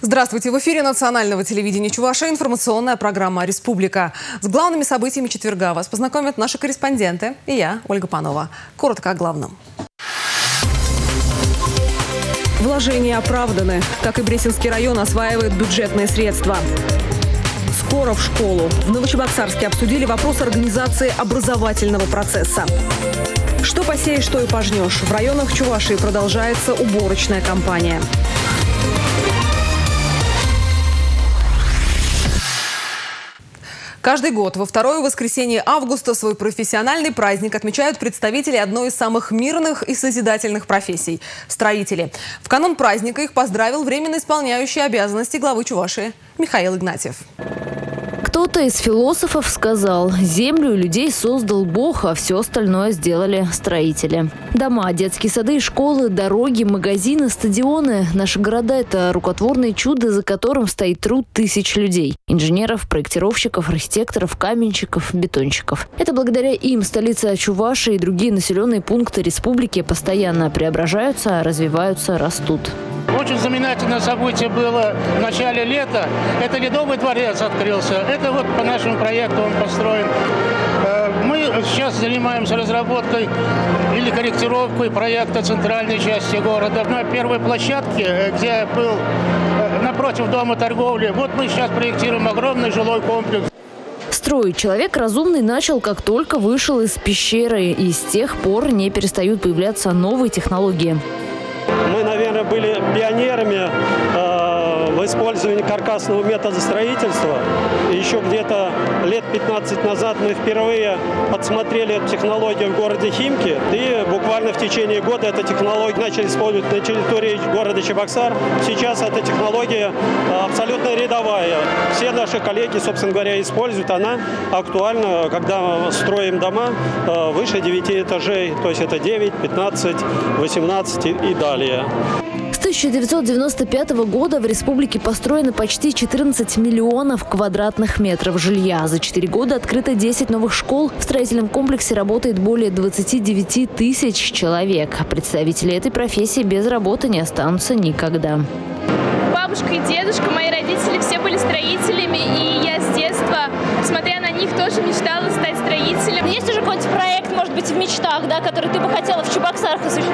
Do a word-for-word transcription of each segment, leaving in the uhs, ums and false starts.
Здравствуйте! В эфире национального телевидения Чувашия информационная программа «Республика». С главными событиями четверга вас познакомят наши корреспонденты и я, Ольга Панова. Коротко о главном. Вложения оправданы. Как и Бресенский район осваивает бюджетные средства. Скоро в школу. В Новочебоксарске обсудили вопрос организации образовательного процесса. Что посеешь, что и пожнешь. В районах Чувашии продолжается уборочная кампания. Каждый год во второе воскресенье августа свой профессиональный праздник отмечают представители одной из самых мирных и созидательных профессий – строители. В канун праздника их поздравил временно исполняющий обязанности главы Чувашии Михаил Игнатьев. Кто-то из философов сказал: землю и людей создал Бог, а все остальное сделали строители. Дома, детские сады и школы, дороги, магазины, стадионы. Наши города – это рукотворное чудо, за которым стоит труд тысяч людей. Инженеров, проектировщиков, архитекторов, каменщиков, бетонщиков. Это благодаря им столица Чувашии и другие населенные пункты республики постоянно преображаются, развиваются, растут. Очень знаменательное событие было в начале лета. Это Ледовый дворец открылся. Это вот по нашему проекту он построен. Мы сейчас занимаемся разработкой или корректировкой проекта центральной части города. На первой площадке, где был напротив дома торговли, вот мы сейчас проектируем огромный жилой комплекс. Строить человек разумный начал, как только вышел из пещеры. И с тех пор не перестают появляться новые технологии. Мы, наверное, были пионерами э, в использовании каркасного метода строительства. И еще где-то лет пятнадцать назад мы впервые подсмотрели эту технологию в городе Химки. И буквально в течение года эту технологию начали использовать на территории города Чебоксар. Сейчас эта технология абсолютно рядовая. Все наши коллеги, собственно говоря, используют. Она актуальна, когда строим дома выше девяти этажей. То есть это девять, пятнадцать, восемнадцать и далее. С тысяча девятьсот девяносто пятого года в республике построено почти четырнадцать миллионов квадратных метров жилья. За четыре года открыто десять новых школ. В строительном комплексе работает более двадцати девяти тысяч человек. Представители этой профессии без работы не останутся никогда. Бабушка и дедушка, мои родители, все были строителями. И я с детства, смотря на них, тоже мечтала стать строителем. Есть уже какой-нибудь проект, может быть, в мечтах, да, который ты бы хотела в Чебоксарах осуществить?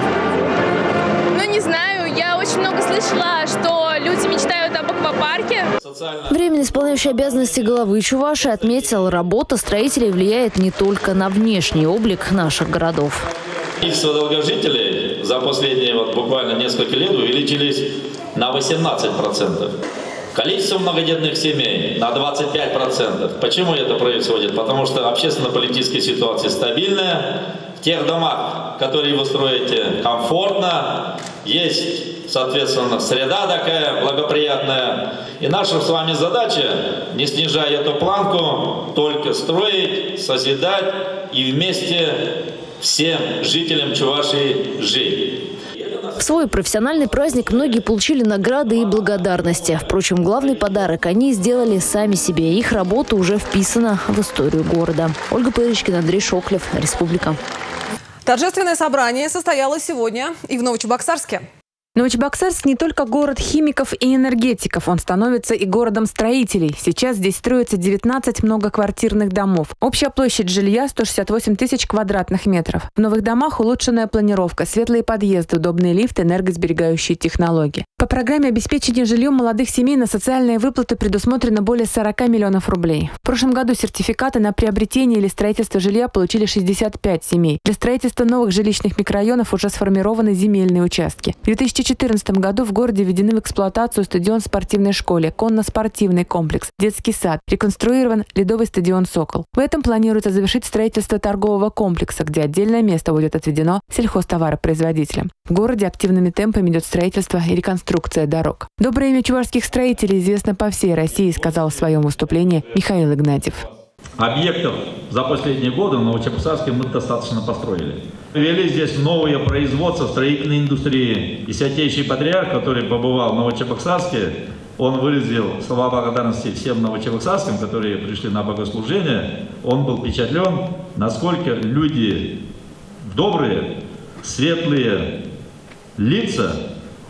Ну, не знаю. Я очень много слышала, что люди мечтают об аквапарке. Временно исполняющий обязанности главы Чувашии отметил, работа строителей влияет не только на внешний облик наших городов. Количество долгожителей за последние вот буквально несколько лет увеличились на восемнадцать процентов. Количество многодетных семей на двадцать пять процентов. Почему это происходит? Потому что общественно-политическая ситуация стабильная. В тех домах, которые вы строите, комфортно, есть, соответственно, среда такая благоприятная. И наша с вами задача, не снижая эту планку, только строить, созидать и вместе всем жителям Чувашии жить. В свой профессиональный праздник многие получили награды и благодарности. Впрочем, главный подарок они сделали сами себе. Их работа уже вписана в историю города. Ольга Пырочкина, Андрей Шоклев, Республика. Торжественное собрание состоялось сегодня и в Новочебоксарске. Новочебоксарск не только город химиков и энергетиков, он становится и городом строителей. Сейчас здесь строится девятнадцать многоквартирных домов. Общая площадь жилья – сто шестьдесят восемь тысяч квадратных метров. В новых домах улучшенная планировка, светлые подъезды, удобные лифты, энергосберегающие технологии. По программе обеспечения жильем молодых семей на социальные выплаты предусмотрено более сорока миллионов рублей. В прошлом году сертификаты на приобретение или строительство жилья получили шестьдесят пять семей. Для строительства новых жилищных микрорайонов уже сформированы земельные участки. В две тысячи четырнадцатом году в городе введены в эксплуатацию стадион в спортивной школе, конно-спортивный комплекс, детский сад, реконструирован ледовый стадион «Сокол». В этом планируется завершить строительство торгового комплекса, где отдельное место будет отведено сельхозтоваропроизводителям. В городе активными темпами идет строительство и реконструкция дорог. Доброе имя чувашских строителей известно по всей России, сказал в своем выступлении Михаил Игнатьев. Объектов за последние годы в Новочебоксарске мы достаточно построили. Ввели здесь новые производства строительной индустрии. И святейший патриарх, который побывал в Новочебоксарске, он выразил слова благодарности всем новочебоксарским, которые пришли на богослужение. Он был впечатлен, насколько люди добрые, светлые лица,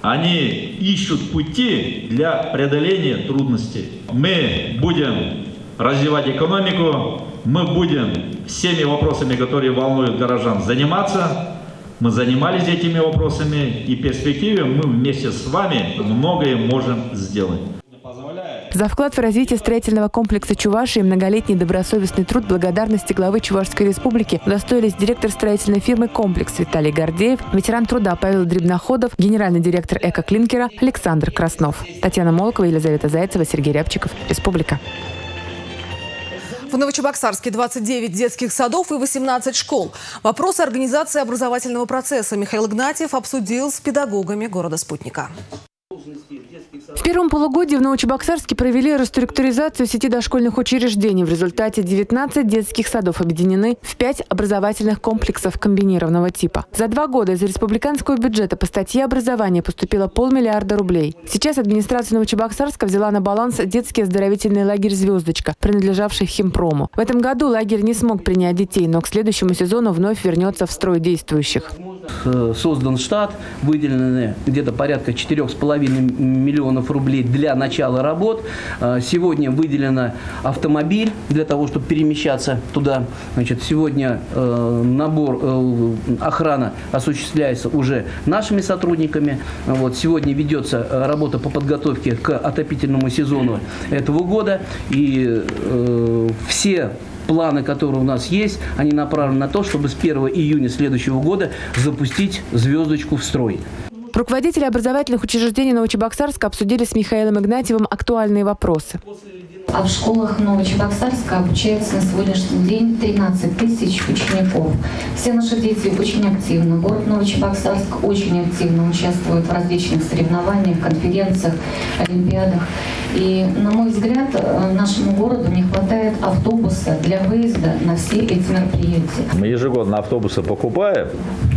Они ищут пути для преодоления трудностей. Мы будем развивать экономику, мы будем всеми вопросами, которые волнуют горожан, заниматься. Мы занимались этими вопросами, и в перспективе мы вместе с вами многое можем сделать. За вклад в развитие строительного комплекса Чувашии и многолетний добросовестный труд благодарности главы Чувашской республики удостоились директор строительной фирмы «Комплекс» Виталий Гордеев, ветеран труда Павел Дребноходов, генеральный директор «Эко-клинкера» Александр Краснов. Татьяна Молокова, Елизавета Зайцева, Сергей Рябчиков. Республика. В Новочебоксарске двадцать девять детских садов и восемнадцать школ. Вопросы организации образовательного процесса Михаил Игнатьев обсудил с педагогами города-спутника. В первом полугодии в Новочебоксарске провели реструктуризацию сети дошкольных учреждений. В результате девятнадцать детских садов объединены в пять образовательных комплексов комбинированного типа. За два года из республиканского бюджета по статье образования поступило полмиллиарда рублей. Сейчас администрация Новочебоксарска взяла на баланс детский оздоровительный лагерь «Звездочка», принадлежавший химпрому. В этом году лагерь не смог принять детей, но к следующему сезону вновь вернется в строй действующих. Создан штат, выделены где-то порядка четырёх с половиной миллионов рублей для начала работ. Сегодня выделено автомобиль для того, чтобы перемещаться туда. Значит, сегодня набор, охрана осуществляется уже нашими сотрудниками. Вот, сегодня ведется работа по подготовке к отопительному сезону этого года. И э, все планы, которые у нас есть, они направлены на то, чтобы с первого июня следующего года запустить «Звездочку» в строй. Руководители образовательных учреждений Новочебоксарска обсудили с Михаилом Игнатьевым актуальные вопросы. А в школах Новочебоксарска обучается на сегодняшний день тринадцать тысяч учеников. Все наши дети очень активны. Город Новочебоксарск очень активно участвует в различных соревнованиях, конференциях, олимпиадах. И, на мой взгляд, нашему городу не хватает автобуса для выезда на все эти мероприятия. Мы ежегодно автобусы покупаем.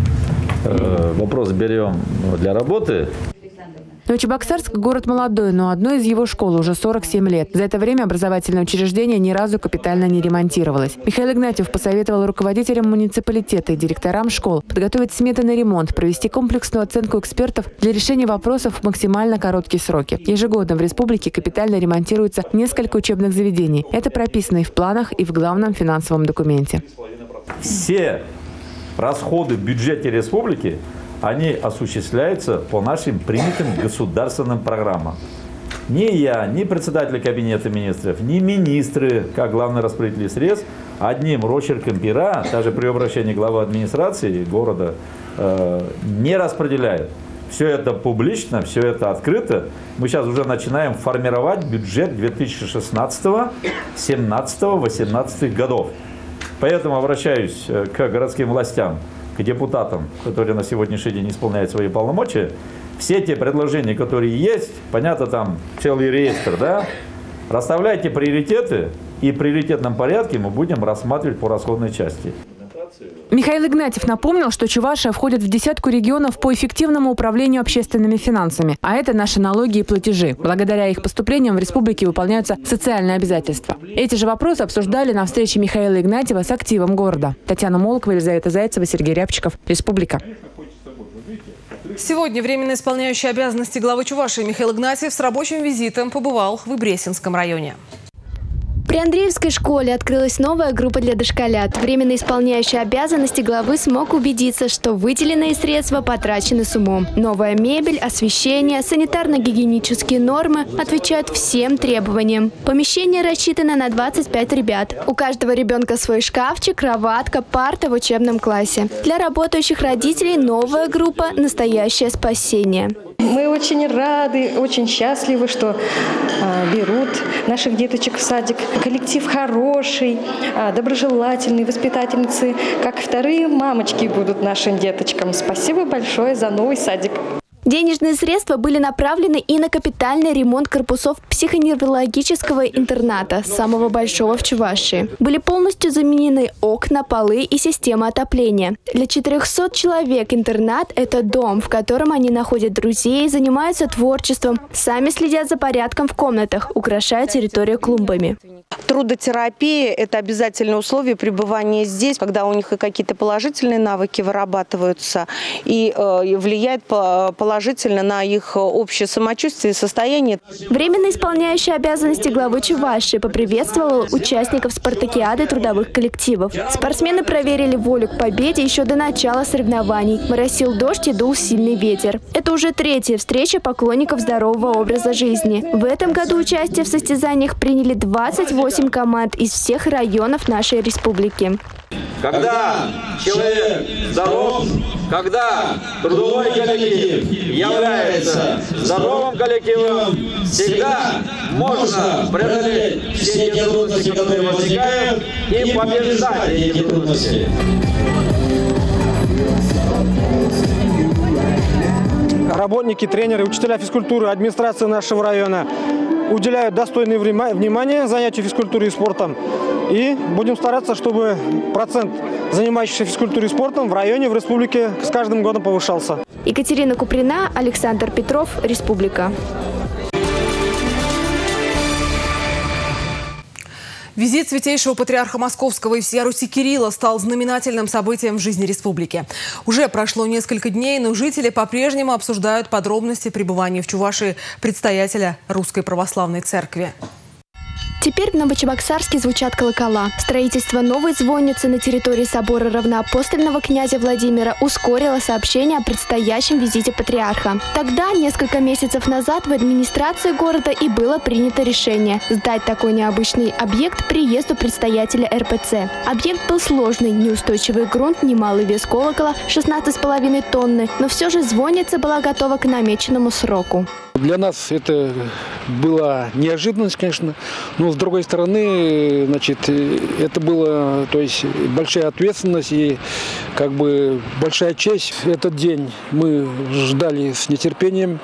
Вопрос берем для работы. Новочебоксарск – город молодой, но одной из его школ уже сорок семь лет. За это время образовательное учреждение ни разу капитально не ремонтировалось. Михаил Игнатьев посоветовал руководителям муниципалитета и директорам школ подготовить сметы на ремонт, провести комплексную оценку экспертов для решения вопросов в максимально короткие сроки. Ежегодно в республике капитально ремонтируется несколько учебных заведений. Это прописано и в планах, и в главном финансовом документе. Все расходы в бюджете республики, они осуществляются по нашим принятым государственным программам. Ни я, ни председатель кабинета министров, ни министры, как главный распределитель средств, одним росчерком пера, даже при обращении главы администрации города, э, не распределяют. Все это публично, все это открыто. Мы сейчас уже начинаем формировать бюджет две тысячи шестнадцатого, семнадцатого, восемнадцатого годов. Поэтому обращаюсь к городским властям, к депутатам, которые на сегодняшний день исполняют свои полномочия. Все те предложения, которые есть, понятно, там целый реестр, да, расставляйте приоритеты, и в приоритетном порядке мы будем рассматривать по расходной части. Михаил Игнатьев напомнил, что Чувашия входит в десятку регионов по эффективному управлению общественными финансами. А это наши налоги и платежи. Благодаря их поступлениям в республике выполняются социальные обязательства. Эти же вопросы обсуждали на встрече Михаила Игнатьева с активом города. Татьяна Молокова, Елизавета Зайцева, Сергей Рябчиков. Республика. Сегодня временно исполняющий обязанности главы Чувашии Михаил Игнатьев с рабочим визитом побывал в Ибресинском районе. При Андреевской школе открылась новая группа для дошколят. Временно исполняющий обязанности главы смог убедиться, что выделенные средства потрачены с умом. Новая мебель, освещение, санитарно-гигиенические нормы отвечают всем требованиям. Помещение рассчитано на двадцать пять ребят. У каждого ребенка свой шкафчик, кроватка, парта в учебном классе. Для работающих родителей новая группа – настоящее спасение. Мы очень рады, очень счастливы, что а, берут наших деточек в садик. Коллектив хороший, а, доброжелательный, воспитательницы, как вторые мамочки будут нашим деточкам. Спасибо большое за новый садик. Денежные средства были направлены и на капитальный ремонт корпусов психоневрологического интерната, самого большого в Чувашии. Были полностью заменены окна, полы и система отопления. Для четырёхсот человек интернат – это дом, в котором они находят друзей, занимаются творчеством, сами следят за порядком в комнатах, украшают территорию клумбами. Трудотерапия – это обязательное условие пребывания здесь, когда у них и какие-то положительные навыки вырабатываются, и э, влияет положительно на их общее самочувствие и состояние. Временно исполняющий обязанности главы Чувашии поприветствовал участников спартакиады трудовых коллективов. Спортсмены проверили волю к победе еще до начала соревнований. Моросил дождь и дул сильный ветер. Это уже третья встреча поклонников здорового образа жизни. В этом году участие в состязаниях приняли двадцать восемь команд из всех районов нашей республики. Когда человек здоров, когда трудовой коллектив является здоровым коллективом, всегда можно преодолеть все те трудности, которые возникают, и побеждать эти трудности. Работники, тренеры, учителя физкультуры, администрация нашего района уделяют достойное внимание занятию физкультурой и спортом. И будем стараться, чтобы процент занимающихся физкультурой и спортом в районе, в республике с каждым годом повышался. Екатерина Куприна, Александр Петров, Республика. Визит святейшего патриарха Московского и всея Руси Кирилла стал знаменательным событием в жизни республики. Уже прошло несколько дней, но жители по-прежнему обсуждают подробности пребывания в Чувашии предстоятеля Русской Православной Церкви. Теперь в Новочебоксарске звучат колокола. Строительство новой звонницы на территории собора равноапостольного князя Владимира ускорило сообщение о предстоящем визите патриарха. Тогда, несколько месяцев назад, в администрации города и было принято решение сдать такой необычный объект приезду предстоятеля эр пэ цэ. Объект был сложный, неустойчивый грунт, немалый вес колокола – шестнадцать с половиной тонны, но все же звонница была готова к намеченному сроку. Для нас это была неожиданность, конечно, но с другой стороны, значит, это была, то есть, большая ответственность и как бы большая честь. Этот день мы ждали с нетерпением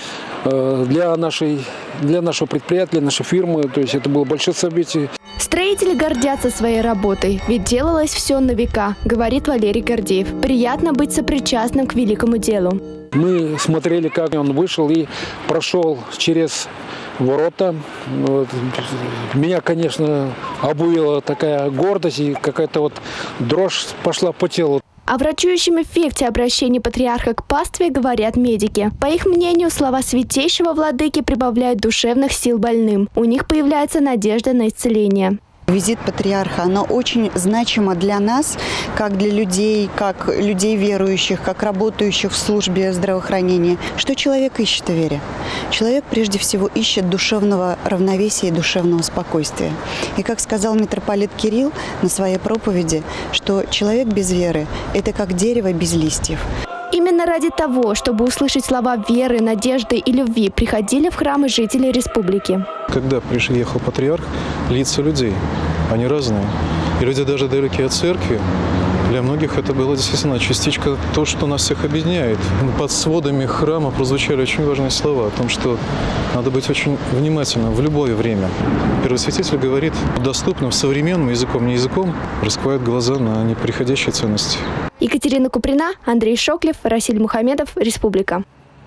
для нашей, для нашего предприятия, для нашей фирмы. То есть это было большое событие. Строители гордятся своей работой, ведь делалось все на века, говорит Валерий Гордеев. Приятно быть сопричастным к великому делу. Мы смотрели, как он вышел и прошел через ворота. Вот. Меня, конечно, обуяла такая гордость и какая-то вот дрожь пошла по телу. О врачующем эффекте обращения патриарха к пастве говорят медики. По их мнению, слова святейшего владыки прибавляют душевных сил больным. У них появляется надежда на исцеление. Визит патриарха, она очень значима для нас, как для людей, как людей верующих, как работающих в службе здравоохранения. Что человек ищет в вере? Человек прежде всего ищет душевного равновесия и душевного спокойствия. И как сказал митрополит Кирилл на своей проповеди, что человек без веры – это как дерево без листьев. Именно ради того, чтобы услышать слова веры, надежды и любви, приходили в храмы жители республики. Когда приехал патриарх, лица людей, они разные. И люди даже далекие от церкви, для многих это было действительно частичка того, что нас всех объединяет. Под сводами храма прозвучали очень важные слова о том, что надо быть очень внимательным в любое время. Первосвятитель говорит доступным современным языком, не языком, раскрывает глаза на неприходящие ценности. Екатерина Куприна, Андрей Шоклев, Расиль Мухамедов, Республика.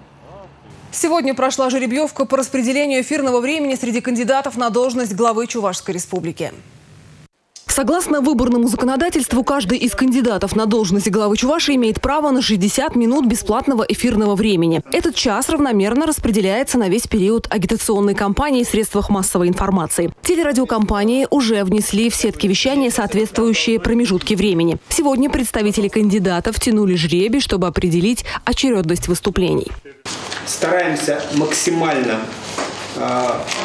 Сегодня прошла жеребьевка по распределению эфирного времени среди кандидатов на должность главы Чувашской республики. Согласно выборному законодательству, каждый из кандидатов на должность главы Чувашии имеет право на шестьдесят минут бесплатного эфирного времени. Этот час равномерно распределяется на весь период агитационной кампании в средствах массовой информации. Телерадиокомпании уже внесли в сетки вещания соответствующие промежутки времени. Сегодня представители кандидатов тянули жребий, чтобы определить очередность выступлений. Стараемся максимально э,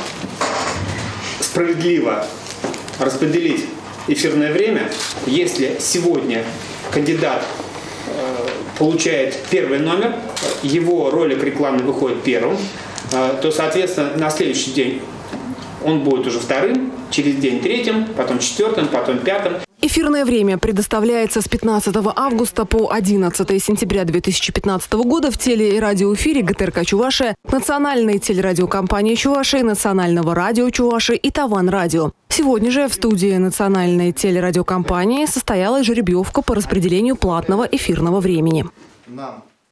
справедливо распределить эфирное время. Если сегодня кандидат э, получает первый номер, его ролик рекламный выходит первым, э, то, соответственно, на следующий день он будет уже вторым, через день третьим, потом четвертым, потом пятым. Эфирное время предоставляется с пятнадцатого августа по одиннадцатое сентября две тысячи пятнадцатого года в теле- и радиоэфире гэ тэ эр ка Чувашия, национальной телерадиокомпании Чувашии, национального радио Чувашии и Таван радио. Сегодня же в студии национальной телерадиокомпании состоялась жеребьевка по распределению платного эфирного времени.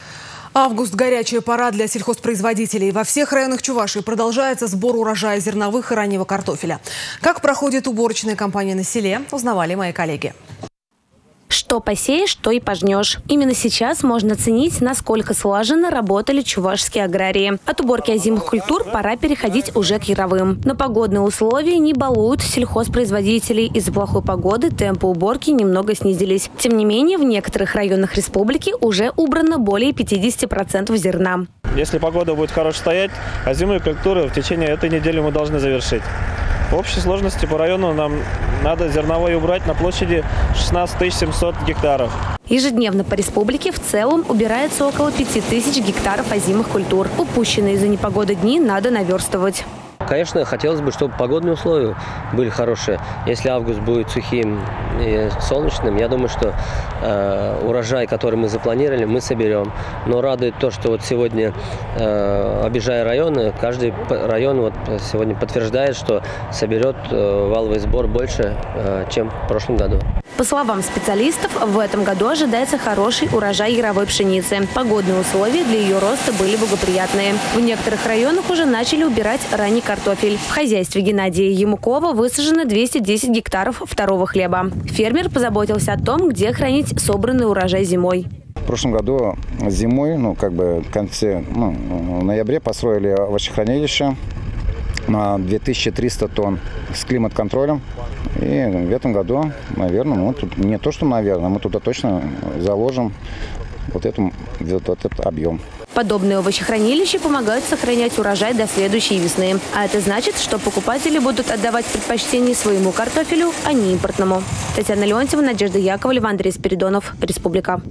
Август – горячая пора для сельхозпроизводителей. Во всех районах Чувашии продолжается сбор урожая зерновых и раннего картофеля. Как проходит уборочная кампания на селе, узнавали мои коллеги. Что посеешь, то и пожнешь. Именно сейчас можно оценить, насколько слаженно работали чувашские аграрии. От уборки озимых культур пора переходить уже к яровым. Но погодные условия не балуют сельхозпроизводителей. Из-за плохой погоды темпы уборки немного снизились. Тем не менее, в некоторых районах республики уже убрано более пятидесяти процентов зерна. Если погода будет хорошо стоять, озимые культуры в течение этой недели мы должны завершить. В общей сложности по району нам надо зерновое убрать на площади шестнадцать тысяч семьсот гектаров. Ежедневно по республике в целом убирается около пяти тысяч гектаров озимых культур. Упущенные из-за непогоды дни надо наверстывать. Конечно, хотелось бы, чтобы погодные условия были хорошие. Если август будет сухим и солнечным, я думаю, что э, урожай, который мы запланировали, мы соберем. Но радует то, что вот сегодня, э, объезжая районы, каждый район вот сегодня подтверждает, что соберет э, валовый сбор больше, э, чем в прошлом году. По словам специалистов, в этом году ожидается хороший урожай яровой пшеницы. Погодные условия для ее роста были благоприятные. В некоторых районах уже начали убирать ранний картофель. В хозяйстве Геннадия Ямукова высажено двести десять гектаров второго хлеба. Фермер позаботился о том, где хранить собранный урожай зимой. В прошлом году зимой, ну как бы в конце, ну, в ноябре построили овощехранилище на две тысячи триста тонн с климат-контролем. И в этом году, наверное, мы тут, не то что наверное, мы туда точно заложим вот, эту, вот этот объем. Подобные овощехранилища помогают сохранять урожай до следующей весны. А это значит, что покупатели будут отдавать предпочтение своему картофелю, а не импортному. Татьяна Леонтьева, Надежда Яковлева, Андрей Спиридонов. Республика.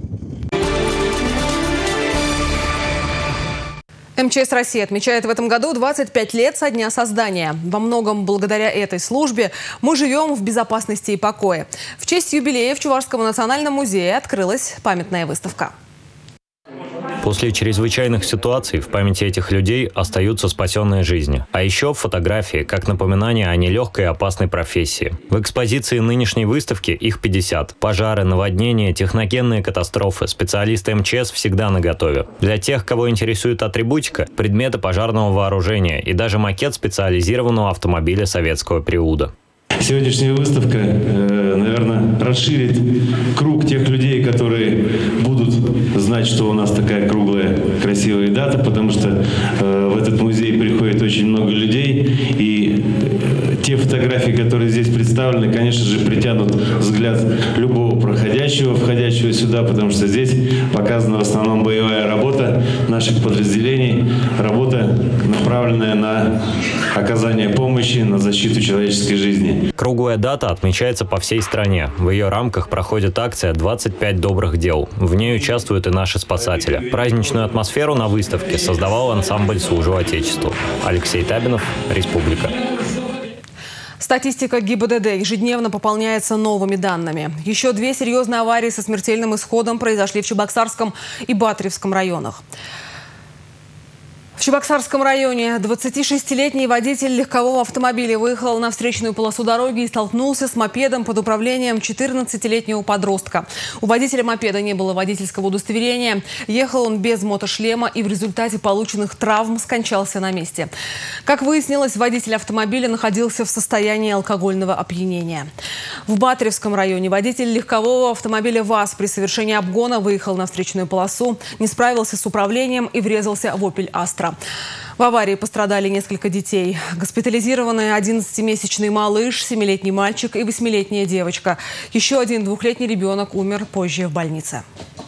эм че эс России отмечает в этом году двадцать пять лет со дня создания. Во многом благодаря этой службе мы живем в безопасности и покое. В честь юбилея в Чувашском национальном музее открылась памятная выставка. После чрезвычайных ситуаций в памяти этих людей остаются спасенные жизни. А еще фотографии, как напоминание о нелегкой и опасной профессии. В экспозиции нынешней выставки их пятьдесят. Пожары, наводнения, техногенные катастрофы. Специалисты эм че эс всегда наготове. Для тех, кого интересует атрибутика, предметы пожарного вооружения и даже макет специализированного автомобиля советского периода. Сегодняшняя выставка, наверное, расширит круг тех людей, которые будут знать, что у нас такая круглая, красивая дата, потому что в этот музей приходит очень много людей, и те фотографии, которые здесь представлены, конечно же, притянут взгляд любого проходящего, входящего сюда, потому что здесь показана в основном боевая работа наших подразделений, работа, направленная на оказание помощи, на защиту человеческой жизни. Круглая дата отмечается по всей стране. В ее рамках проходит акция «двадцать пять добрых дел». В ней участвуют и наши спасатели. Праздничную атмосферу на выставке создавал ансамбль «Служу Отечеству». Алексей Табинов, Республика. Статистика гэ и бэ дэ дэ ежедневно пополняется новыми данными. Еще две серьезные аварии со смертельным исходом произошли в Чебоксарском и Батревском районах. В Чебоксарском районе двадцатишестилетний водитель легкового автомобиля выехал на встречную полосу дороги и столкнулся с мопедом под управлением четырнадцатилетнего подростка. У водителя мопеда не было водительского удостоверения. Ехал он без мотошлема и в результате полученных травм скончался на месте. Как выяснилось, водитель автомобиля находился в состоянии алкогольного опьянения. В Батревском районе водитель легкового автомобиля ВАЗ при совершении обгона выехал на встречную полосу, не справился с управлением и врезался в «Опель Астра». В аварии пострадали несколько детей. Госпитализированы одиннадцатимесячный малыш, семилетний мальчик и восьмилетняя девочка. Еще один двухлетний ребенок умер позже в больнице.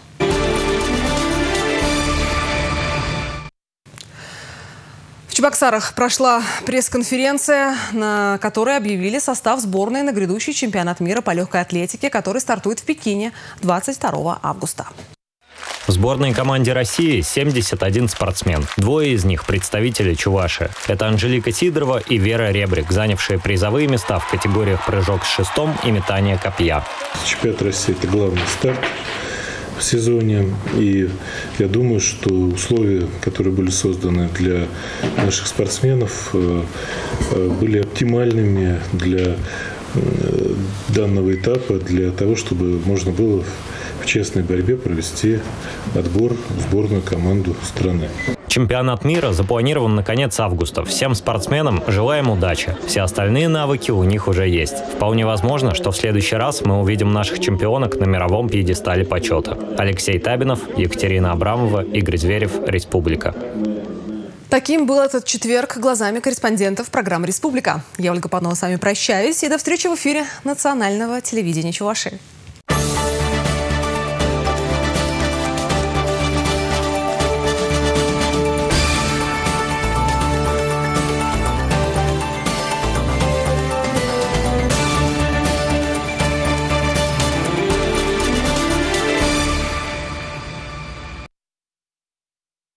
В Чебоксарах прошла пресс-конференция, на которой объявили состав сборной на грядущий чемпионат мира по легкой атлетике, который стартует в Пекине двадцать второго августа. В сборной команде России семьдесят один спортсмен. Двое из них – представители Чувашии. Это Анжелика Сидорова и Вера Ребрик, занявшие призовые места в категориях прыжок с шестом и метание копья. Чемпионат России – это главный старт в сезоне. И я думаю, что условия, которые были созданы для наших спортсменов, были оптимальными для данного этапа, для того, чтобы можно было в честной борьбе провести отбор в сборную команду страны. Чемпионат мира запланирован на конец августа. Всем спортсменам желаем удачи. Все остальные навыки у них уже есть. Вполне возможно, что в следующий раз мы увидим наших чемпионок на мировом пьедестале почета. Алексей Табинов, Екатерина Абрамова, Игорь Зверев, Республика. Таким был этот четверг глазами корреспондентов программы «Республика». Я, Ольга Панова, с вами прощаюсь и до встречи в эфире национального телевидения Чувашии.